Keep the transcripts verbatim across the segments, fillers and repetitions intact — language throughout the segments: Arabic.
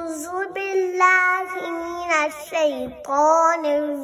أعوذ بالله من الشيطان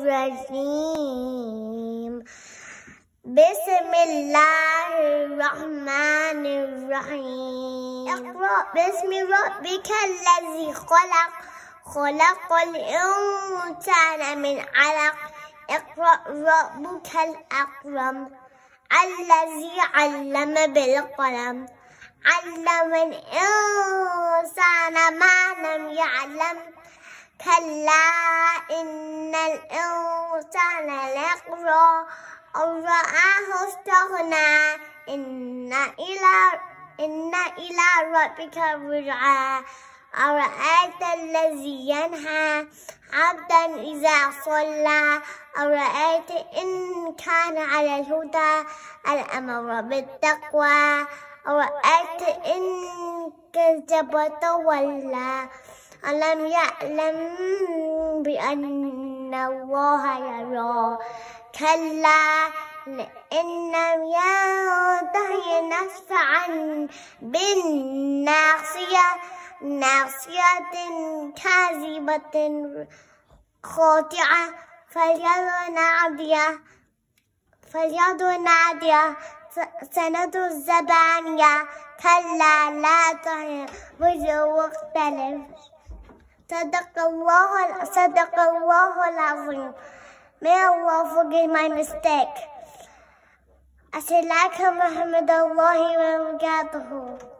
الرجيم. بسم الله الرحمن الرحيم. اقرأ باسم ربك الذي خلق خلق الإنسان من علق. اقرأ ربك الأكرم الذي علم بالقلم علم الإنسان ما لم يعلم. كلا إن الإنسان ليطغى أن رآه استغنى إن إلى إن إلى ربك الرجعى. أرأيت الذي ينهى عبدا إذا صلى أرأيت إن كان على الهدى الأمر بالتقوى. أرأيت إن كذب وتولى ألم يعلم بأن الله يرى. كلا إن لم ينته نسفعا بالناصية ناصية كاذبة خاطئة فليدع نادية فليدع نادية سندع الزبانية. كلا لا تطعه واختلف. صدق الله صدق الله العظيم. May Allah forgive my mistake. Assalamu alaikum wa rahmatullahi wa barakatuh.